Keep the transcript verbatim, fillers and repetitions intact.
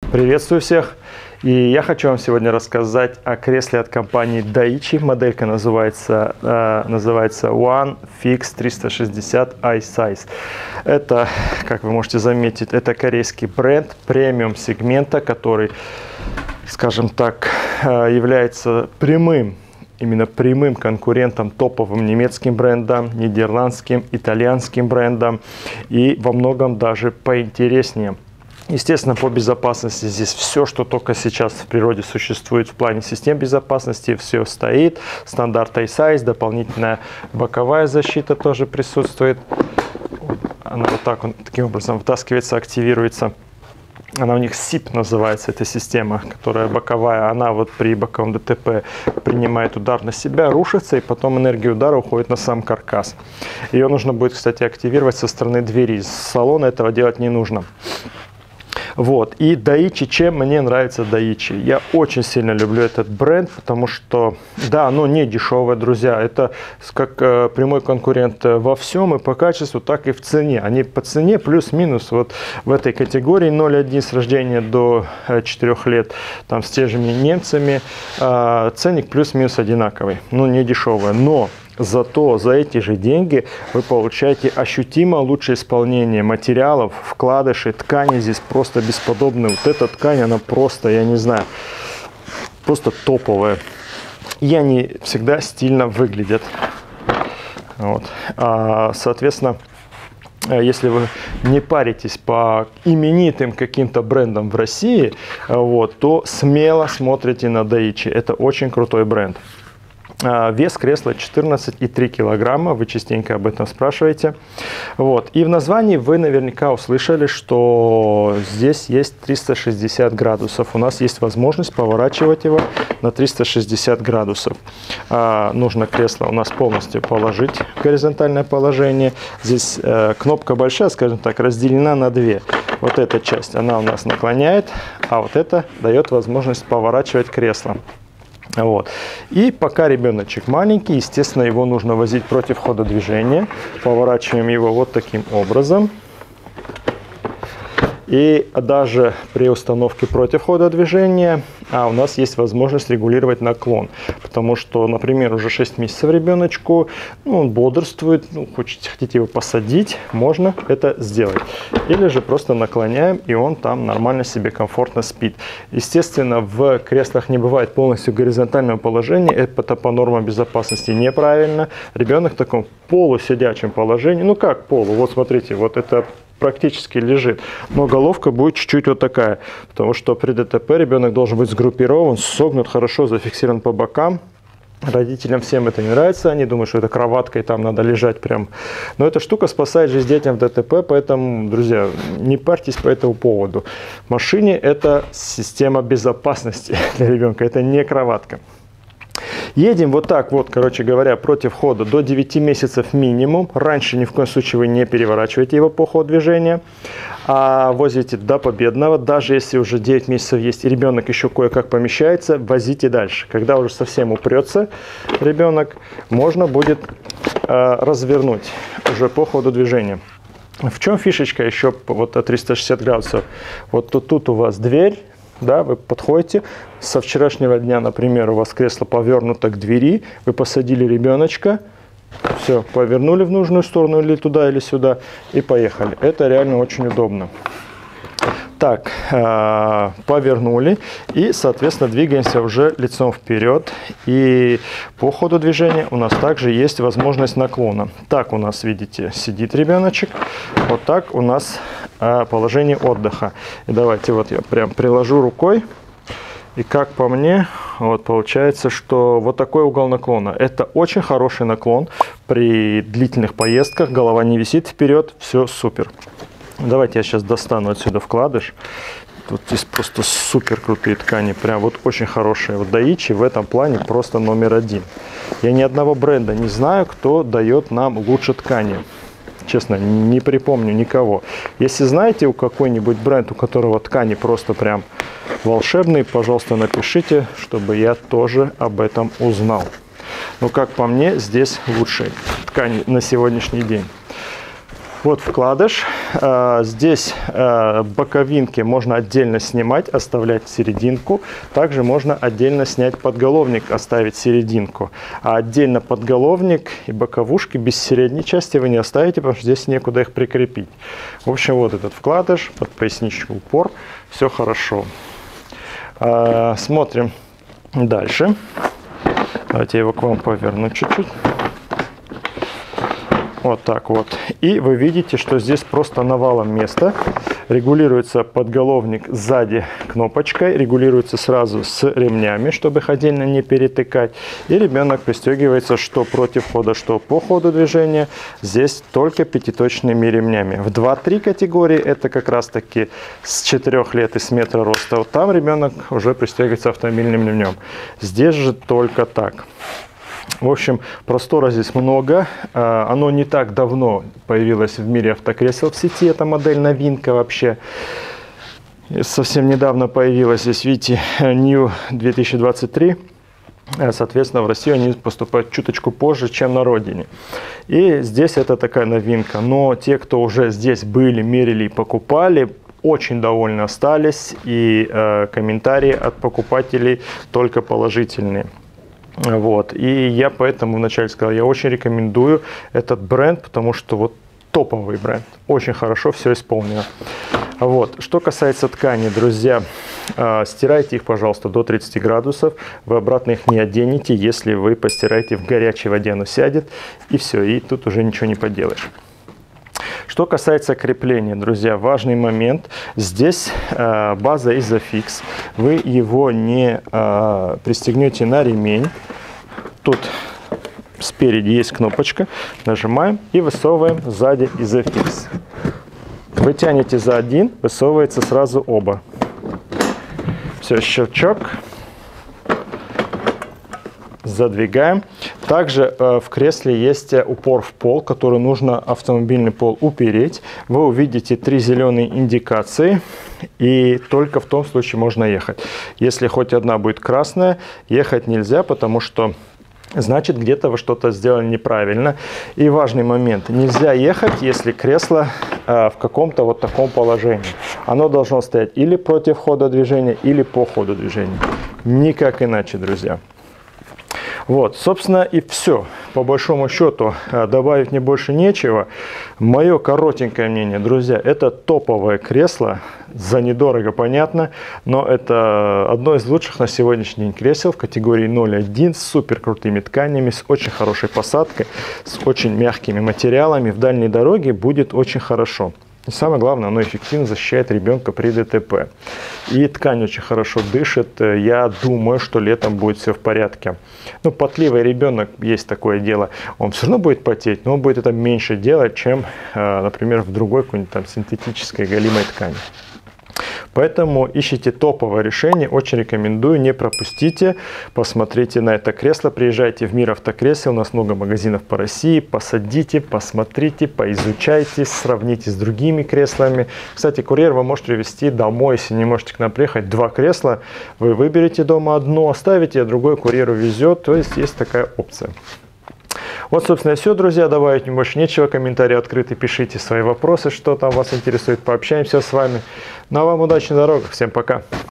Приветствую всех! И я хочу вам сегодня рассказать о кресле от компании Daichi. Моделька называется, э, называется One Fix триста шестьдесят iSize. Это, как вы можете заметить, это корейский бренд премиум сегмента, который, скажем так, э, является прямым, именно прямым конкурентом топовым немецким брендам, нидерландским, итальянским брендам и во многом даже поинтереснее. Естественно, по безопасности здесь все, что только сейчас в природе существует в плане систем безопасности, все стоит. Стандарт iSize, дополнительная боковая защита тоже присутствует. Она вот так, он, таким образом вытаскивается, активируется. Она у них сип называется, эта система, которая боковая. Она вот при боковом ДТП принимает удар на себя, рушится, и потом энергия удара уходит на сам каркас. Ее нужно будет, кстати, активировать со стороны двери. С салона этого делать не нужно. Вот. И Daichi, чем мне нравится Daichi? Я очень сильно люблю этот бренд, потому что, да, оно не дешевое, друзья. Это как э, прямой конкурент во всем, и по качеству, так и в цене. Они по цене плюс-минус вот в этой категории ноль один с рождения до э, четырёх лет, там с теми же немцами, э, ценник плюс-минус одинаковый. Ну, не дешевое, но... Зато за эти же деньги вы получаете ощутимо лучшее исполнение материалов, вкладышей, ткани здесь просто бесподобные. Вот эта ткань, она просто, я не знаю, просто топовая. И они всегда стильно выглядят. Вот. А, соответственно, если вы не паритесь по именитым каким-то брендам в России, вот, то смело смотрите на Daichi. Это очень крутой бренд. Вес кресла четырнадцать и три килограмма, вы частенько об этом спрашиваете. Вот. И в названии вы наверняка услышали, что здесь есть триста шестьдесят градусов. У нас есть возможность поворачивать его на триста шестьдесят градусов. А, нужно кресло у нас полностью положить в горизонтальное положение. Здесь э, кнопка большая, скажем так, разделена на две. Вот эта часть, она у нас наклоняет, а вот это дает возможность поворачивать кресло. Вот. И пока ребеночек маленький, естественно, его нужно возить против хода движения. Поворачиваем его вот таким образом. И даже при установке против хода движения а у нас есть возможность регулировать наклон. Потому что, например, уже шесть месяцев ребеночку, ну, он бодрствует, ну, хотите, хотите его посадить, можно это сделать. Или же просто наклоняем, и он там нормально себе комфортно спит. Естественно, в креслах не бывает полностью горизонтального положения. Это по нормам безопасности неправильно. Ребенок в таком полусидячем положении. Ну как полу? Вот смотрите, вот это... практически лежит, но головка будет чуть-чуть вот такая, потому что при ДТП ребенок должен быть сгруппирован, согнут, хорошо зафиксирован по бокам. Родителям всем это не нравится, они думают, что это кроватка и там надо лежать прям. Но эта штука спасает жизнь детям в ДТП, поэтому, друзья, не парьтесь по этому поводу. В машине это система безопасности для ребенка, это не кроватка. Едем вот так вот, короче говоря, против хода до девяти месяцев минимум. Раньше ни в коем случае вы не переворачиваете его по ходу движения. А возите до победного. Даже если уже девять месяцев есть и ребенок еще кое-как помещается, возите дальше. Когда уже совсем упрется ребенок, можно будет э, развернуть уже по ходу движения. В чем фишечка еще вот от триста шестьдесят градусов? Вот тут, тут у вас дверь. Да, вы подходите, со вчерашнего дня, например, у вас кресло повернуто к двери, вы посадили ребеночка, все, повернули в нужную сторону или туда, или сюда, и поехали. Это реально очень удобно. Так, э, повернули, и, соответственно, двигаемся уже лицом вперед. И по ходу движения у нас также есть возможность наклона. Так у нас, видите, сидит ребеночек, вот так у нас э, положение отдыха. И давайте вот я прям приложу рукой, и как по мне, вот получается, что вот такой угол наклона. Это очень хороший наклон при длительных поездках, голова не висит вперед, все супер. Давайте я сейчас достану отсюда вкладыш. Тут здесь просто супер крутые ткани, прям вот очень хорошие. Вот Daichi в этом плане просто номер один. Я ни одного бренда не знаю, кто дает нам лучше ткани. Честно, не припомню никого. Если знаете у какой-нибудь бренд, у которого ткани просто прям волшебные, пожалуйста, напишите, чтобы я тоже об этом узнал. Но как по мне, здесь лучшие ткани на сегодняшний день. Вот вкладыш. Здесь боковинки можно отдельно снимать, оставлять серединку. Также можно отдельно снять подголовник, оставить серединку. А отдельно подголовник и боковушки без средней части вы не оставите, потому что здесь некуда их прикрепить. В общем, вот этот вкладыш, под поясничный упор. Все хорошо. Смотрим дальше. Давайте я его к вам поверну чуть-чуть. Вот так вот. И вы видите, что здесь просто навалом места. Регулируется подголовник сзади кнопочкой. Регулируется сразу с ремнями, чтобы их отдельно не перетыкать. И ребенок пристегивается что против хода, что по ходу движения. Здесь только пятиточными ремнями. В два-три категории это как раз таки с четырёх лет и с метра роста. Вот там ребенок уже пристегивается автомобильным ремнем. Здесь же только так. В общем, простора здесь много. Оно не так давно появилось в мире автокресел в сети. Это модель новинка вообще. Совсем недавно появилась здесь, видите, New две тысячи двадцать три. Соответственно, в Россию они поступают чуточку позже, чем на родине. И здесь это такая новинка. Но те, кто уже здесь были, мерили и покупали, очень довольны остались. И э, комментарии от покупателей только положительные. Вот. И я поэтому вначале сказал, я очень рекомендую этот бренд, потому что вот топовый бренд. Очень хорошо все исполнено. Вот. Что касается ткани, друзья, э, стирайте их, пожалуйста, до тридцати градусов. Вы обратно их не оденете, если вы постираете в горячей воде, оно сядет. И все, и тут уже ничего не поделаешь. Что касается крепления, друзья, важный момент. Здесь э, база Isofix. Вы его не э, пристегнете на ремень. Тут спереди есть кнопочка. Нажимаем и высовываем сзади Isofix. Вы тянете за один, высовывается сразу оба. Все, щелчок. Задвигаем. Также э, в кресле есть упор в пол, который нужно автомобильный пол упереть. Вы увидите три зеленые индикации, и только в том случае можно ехать. Если хоть одна будет красная, ехать нельзя, потому что значит где-то вы что-то сделали неправильно. И важный момент: нельзя ехать, если кресло э, в каком-то вот таком положении. Оно должно стоять или против хода движения, или по ходу движения. Никак иначе, друзья. Вот, собственно, и все. По большому счету, добавить мне больше нечего. Мое коротенькое мнение, друзья, это топовое кресло. За недорого, понятно, но это одно из лучших на сегодняшний день кресел в категории ноль один с супер крутыми тканями, с очень хорошей посадкой, с очень мягкими материалами. В дальней дороге будет очень хорошо. И самое главное, оно эффективно защищает ребенка при ДТП. И ткань очень хорошо дышит. Я думаю, что летом будет все в порядке. Ну, потливый ребенок, есть такое дело, он все равно будет потеть, но он будет это меньше делать, чем, например, в другой какой-нибудь там синтетической голимой ткани. Поэтому ищите топовое решение, очень рекомендую, не пропустите, посмотрите на это кресло, приезжайте в Мир Автокресел, у нас много магазинов по России, посадите, посмотрите, поизучайте, сравните с другими креслами. Кстати, курьер вы можете привезти домой, если не можете к нам приехать, два кресла, вы выберете дома одно, оставите, а другой курьер увезет, то есть есть такая опция. Вот, собственно, и все, друзья. Добавить мне больше нечего. Комментарии открыты. Пишите свои вопросы, что там вас интересует. Пообщаемся с вами. Ну а вам удачи на дорогах. Всем пока.